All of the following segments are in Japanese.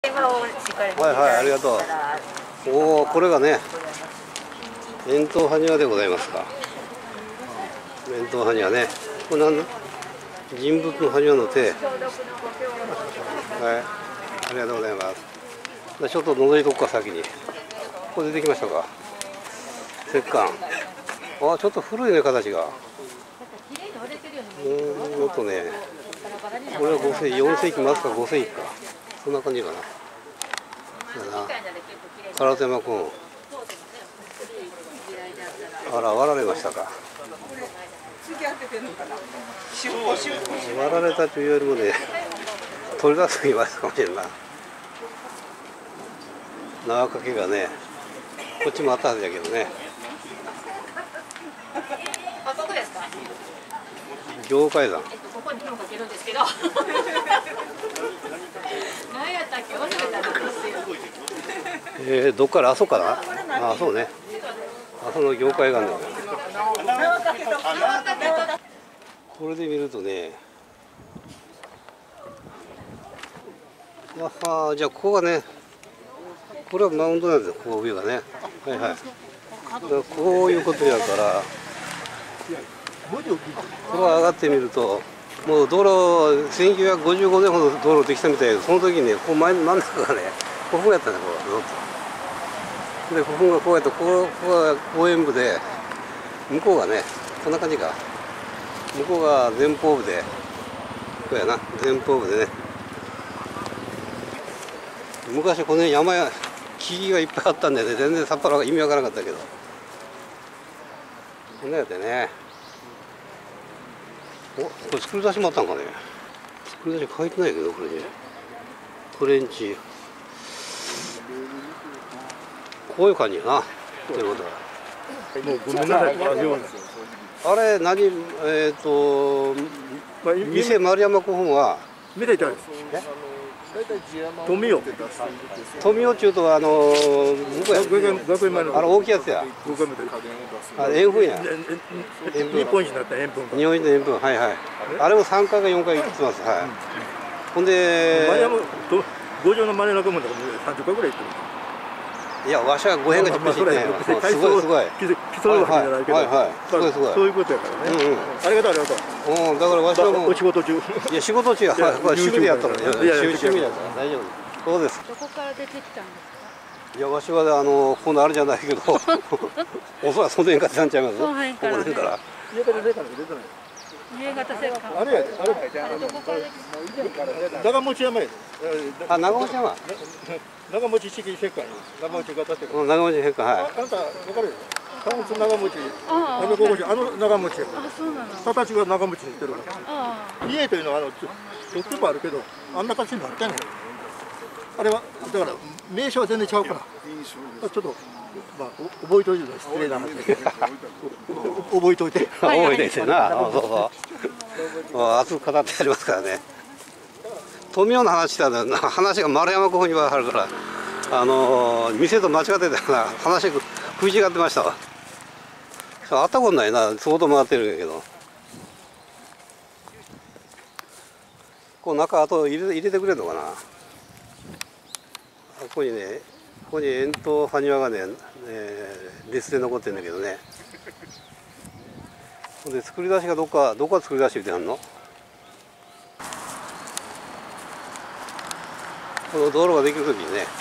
はいはい、ありがとう。おお、これがね、円筒埴輪でございますか。円筒埴輪ね。これなんだ、人物の埴輪の手。はい、ありがとうございます。ちょっと覗いとくか、先に。ここ出てきましたか。石棺。あ、ちょっと古いね、形が。ね、これは5世紀、4世紀末か5世紀か。そんな感じかな。唐手間君。あら、割られましたか。割られたというよりもね、取り出すと言われたかもしれんな。縄掛けがね、こっちもあったはずだけどね。行階段。ここに火をかけるんですけど。何やったっけ、忘れたんですよ。どっからあそこかな。あ、そうね。あその業界があるんだ。これで見るとね。あ、じゃあここがね。これはマウンドなんですよ。こう上がね。はいはい。こういうことやから。これを上がってみると、もう道路、1955年ほど道路できたみたいで、その時にね、こう真ん中がね、ここやったね、こう、ずっと。で、ここがこうやって、ここが公園部で、向こうがね、こんな感じか。向こうが前方部で、こうやな、前方部でね。昔この辺山や木がいっぱいあったんでね、全然さっぱり意味わからなかったけど。こんなやってね。お、これ作り出しもあったんかね。作り出し書いてないけど、これね。トレンチ。こういう感じやな。ということは。 もうごめんなさい。 あれ、店丸山古墳は。 見ていたんです。富雄。 富雄っていうと、向こうや。 学園前の。 大きいやつや。円墳や。 日本一になった円墳。 日本一の円墳、はいはい。あれも3回か4回行ってます。はい。ほんで。 丸山、五条の真ん中も30回ぐらい行ってる。 いや、わしは5辺が10分してね。すごいすごい。 競うわけじゃないけど。 すごいすごい。 そういうことやからね。ありがとうありがとう。 だからわしはもう。 お仕事中。 いや、仕事中や。趣味でやったの。趣味だから大丈夫。そうです。 どこから出てきたんですか。 いや、わしはこのあれじゃないけど、おそらくその辺から出たんちゃいます。 その辺から。 ここから。 家から出たの出てない。 新潟石棺。 あれやで、あれ。 どこから出てきた。 長持山やで。 あ、長持山。 長持式石棺。長持が建てる。 長持石棺、はい。 あんたわかる？長持。長持。長持。 あ、そうなの。 形が長持にしてるから。家というのはとってもあるけど、あんな形になってない。あれはだから名称は全然ちゃうから。ちょっとまあ覚えといて失礼な話。覚えといて。 覚えていてな。そうそう。熱く語ってやりますからね。富雄の話したら話が丸山古墳に分かるから、店と間違ってたから話食い違ってましたわ。会ったことないな、相当回ってるんやけど。こう中あと入れてくれるのかな。ここにね、ここに円筒埴輪がね、列で残ってるんだけどね。で作り出しがどこ作り出してみてはんの。この道路ができる時にね、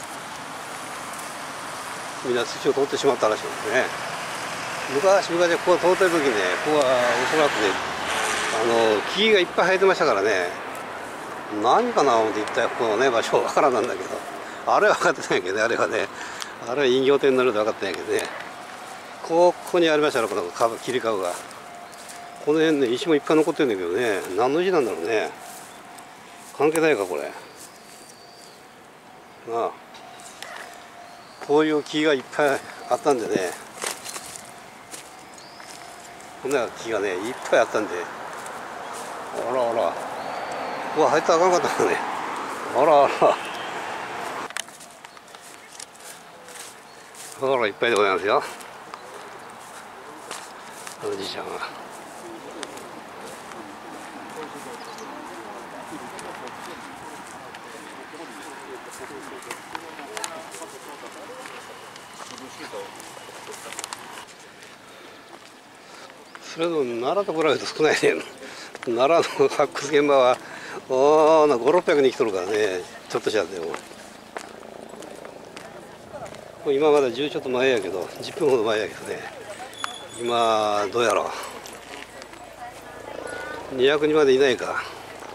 みんな土を取ってしまったらしいんですね。昔ここを通ってる時にね、ここはおそらくね、木がいっぱい生えてましたからね、何かな思って一体このね場所わからなんだけど、あれは分かってないけどね、あれは人形店になると分かってないけどね、ここにありましたらこの切り株が、この辺ね石もいっぱい残ってるんだけどね、何の石なんだろうね。関係ないかこれ。なあ、こういう木がいっぱいあったんでね、こんな木がねいっぱいあったんで、あらあら、ここは入ったらあかんかったのね。あらあら、あらいっぱいでございますよ、おじいちゃんが。 それでも奈良と比べると少ないね。奈良の発掘現場は5、600人来とるからね、ちょっとしたでも。今まだ10ちょっと前やけど、10分ほど前やけどね、今どうやろう、200人までいないか。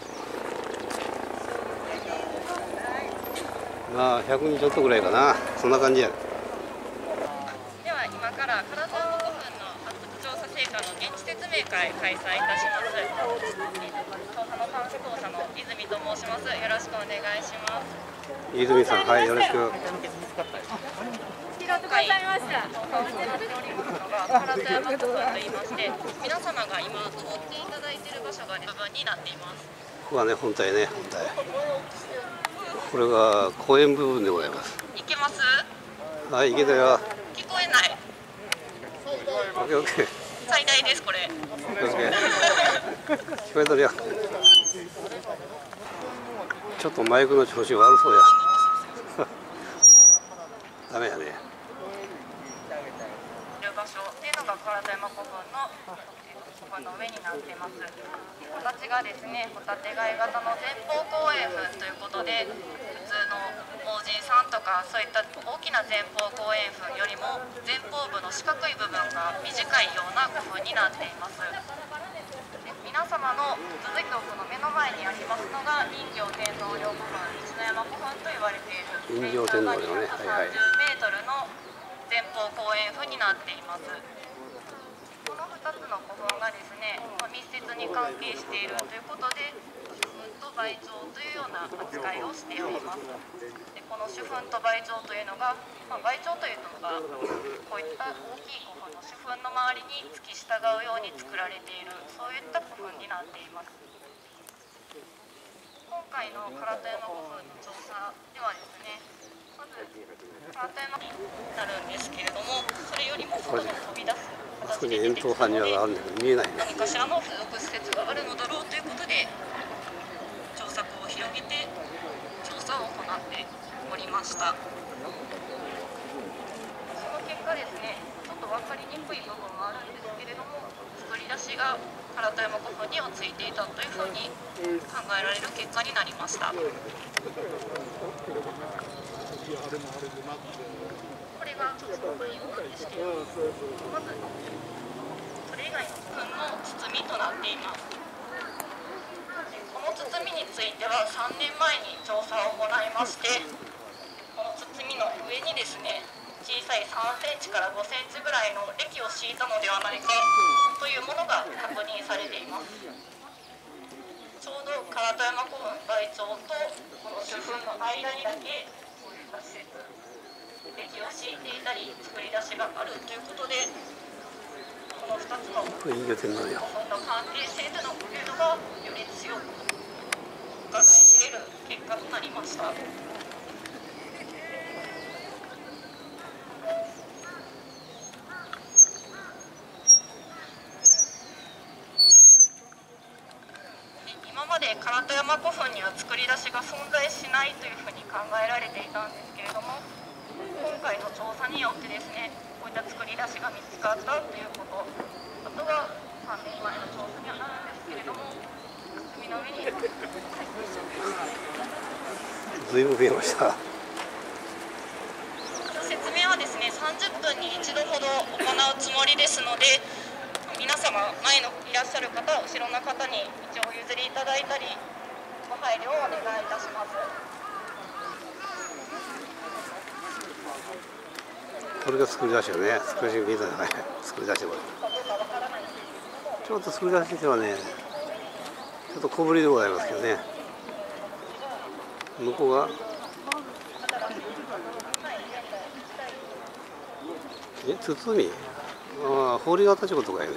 まあ100人ちょっとぐらいかな、そんな感じや。 では今から金沢の古墳の発掘調査成果の現地説明会開催いたします。調査の探索調査の泉と申します。よろしくお願いします。 泉さん、はい、よろしく。 今回調査を行っておりますのが唐津山古墳といいまして、皆様が今通っていただいている場所が部分になっています。 ここはね、本体ね、本体。これが公園部分でございます。 いけます？ はい、いけたよ。 聞こえない。 オッケーオッケー。 最大ですこれ。 オッケーオッケー。聞こえとるよ。ちょっとマイクの調子悪そうや。ダメやね。 いる場所っていうのが唐津山古墳の古墳の上になっています。形がですね、ホタテ貝型の前方後円墳ということで、普通の王神さんとかそういった大きな前方後円墳よりも前方部の四角い部分が短いような古墳になっています。で皆様の続いて奥の目の前にありますのが人形天皇陵古墳、一ノ山古墳と言われている人形天皇陵ね、はいはい。 30メートルの前方後円墳になっています。この2つの古墳がですね、密接に関係しているということで、主墳と梅城というような扱いをしております。でこの主墳と梅城というのが、梅城というのがこういった大きい古墳の主墳の周りに付き従うように作られている、そういった古墳になっています。今回の唐津山古墳の調査ではですね、まず唐津山になるんですけれども、それよりも外に飛び出すあそこに円筒埴輪があるんだけど見えないね。 何かしらの付属施設があるのだろうということで調査を広げて調査を行っておりました。その結果ですね、ちょっと分かりにくい部分もあるんですけれども、作り出しが唐津山古墳にはついていたというふうに考えられる結果になりました。これがちょっと内容なんですけれども、まずそれ以外の部分の包みとなっています。この包みについては3年前に調査を行いまして、この包みの上にですね、小さい3センチから5センチぐらいの礫を敷いたのではないかというものが確認されています。ちょうど唐津山古墳台帳とこの主墳の間にだけこういった施設、礫を敷いていたり作り出しがあるということで、この2つの古墳の関係性というのがより強くうかがい知れる結果となりました。今まで唐津山古墳には作り出しが存在しないというふうに考えられていたんですけれども、今回の調査によってですね、こういった作り出しが見つかったということ、あとは3年前の調査にはなるんですけれども、海の上にずいぶん増えました。 説明はですね、30分に1度ほど行うつもりですので、皆様前のいらっしゃる方、後ろの方に道を譲りいただいたりご配慮をお願いいたします。 これが作り出しよね。作り出し見たらね、作り出してこれ。ちょっと作り出してはね、ちょっと小ぶりでございますけどね。向こうが包み、ああ、堀形ってことかよね。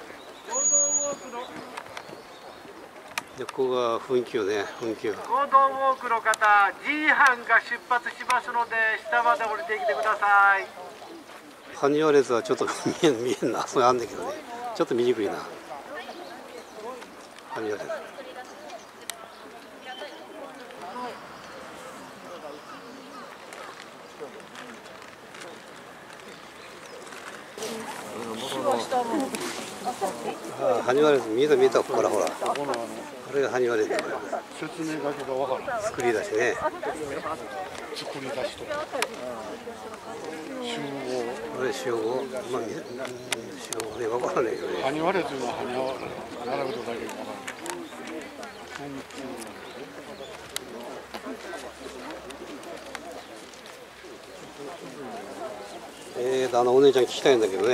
で、ここが墳丘ね、墳丘。 合同ウォークの方、G 班が出発しますので、下まで降りてきてください。 埴輪列はちょっと見えんな、それあんだけどね、ちょっと見にくいな。埴輪列。 あ、埴輪列見えたここからほら。あれが埴輪列。 説明書きがわからない。 作り出しね。 作り出しとか。集合。 これ集合。まあ集合ね、わからないけどね。 埴輪列の埴輪並ぶとだけわからない。 お姉ちゃん聞きたいんだけどね。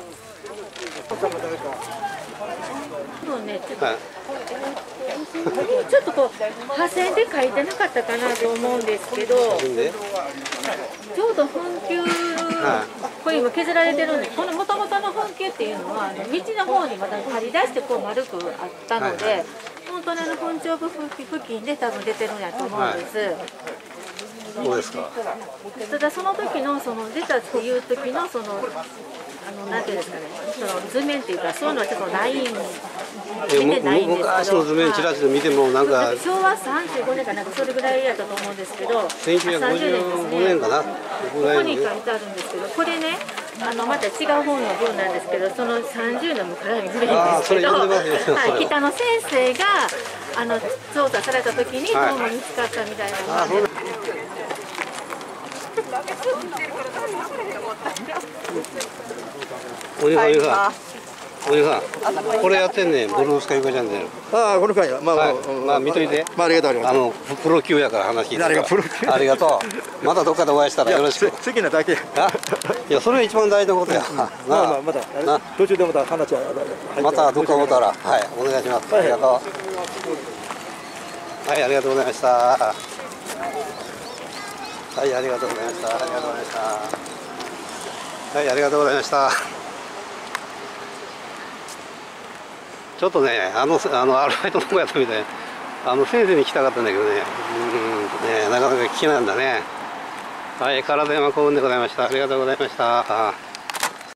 そうね、 はい。 ちょっとこう破線で書いてなかったかなと思うんですけど、 写真で。 ちょうど墳丘、これ今削られてるんで、この元々の墳丘っていうのは道の方にまた張り出してこう丸くあったので、 はいはい、 本当に墳頂部付近で多分出てるんやと思うんです。 そうですか。 ただその時のその出たっていう時のそのなんていうんですかね、その図面っていうかそういうのはちょっとないん出てないんですけど、 昔の図面チラチラ見てもなんか昭和35年かなんかそれぐらいやったと思うんですけど、 1955年かな。 ここに書いてあるんですけど、これね、また違う本の文なんですけど、その30年もかなり古いんですけど、北野先生が調査された時にどうも見つかったみたいなので。 お兄さん、これやってんねん、ブルースカイカちゃんで。 ああ、この回や。まあ、見といて。 ありがとうございます。 プロ級やから話聞いて。誰がプロ級？ありがとう。またどっかでお会いしたらよろしく。 好きなだけ。 いや、それが一番大事なことや。 まあまた途中でまた話は。 またどっかおったら、はい、お願いします。ありがとう。はい、ありがとうございました。はい、ありがとうございました。ありがとうございました。はい、ありがとうございました。ちょっとね、アルバイトの子やったみたい。先生に来たかったんだけどね、なかなか聞けないんだね。はい、体山幸運でございました。ありがとうございました。